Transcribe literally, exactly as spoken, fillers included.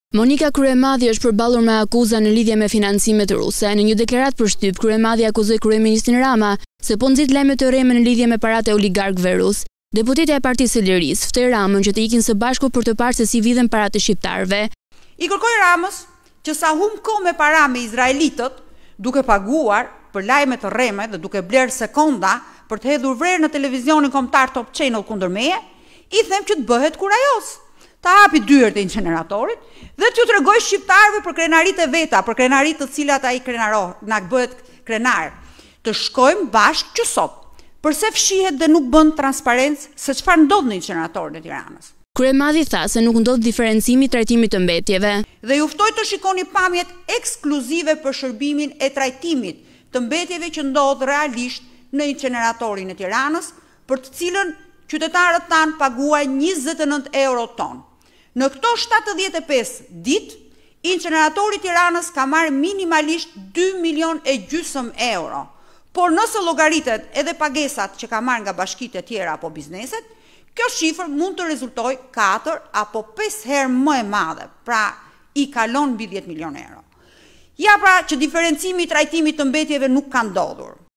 Monika Kryemadhi është përballur me akuza në lidhje me financimet ruse. Në një deklaratë për shtyp, Kryemadhi akuzoi kryeministrin Rama se po nxit lajme të rreme në lidhje me paratë e oligarkëve rus. Deputetja e Partisë së Lirisë ftoi Ramën që të ikin së bashku për të parë se si vidhen paratë e shqiptarëve. I kërkoi Ramës që sa humb kohë me para me izraelitët, duke paguar për lajme të rreme dhe duke blerë sekonda për të hedhur vrerë në televizionin kombëtar Top Channel kundër meje, i them që të bëhet kurajos. Ta hapi dyert e inceneratorit dhe t'ju tregoj shqiptarëve për krenarit e veta, për krenarit të cilat ai krenaro, na bëhet krenar. Të shkojmë bashkë që sot. Përse fshihet dhe nuk bën transparencë se çfarë ndodh në inceneratorin e Tiranës. Kryemadhi tha se nuk ndodh diferencimi i trajtimit të mbetjeve. Dhe ju ftoj të shikoni pamjet ekskluzive për shërbimin e trajtimit të mbetjeve që ndodh realisht në inceneratorin e Tiranës, për të cilën qytetarët tanë paguajnë njëzet e nëntë euro ton. Në këto shtatëdhjetë e pesë ditë, inceneratori Tiranës ka marrë minimalisht dy milion e gjysmë euro. Por nëse llogaritet edhe pagesat që ka marrë nga bashkitë e tjera apo bizneset, kjo shifër mund të rezultojë katër apo pesë herë më e madhe, pra i kalon mbi dhjetë milion euro. Ja pra që diferencimi i trajtimit të mbetjeve nuk ka ndodhur.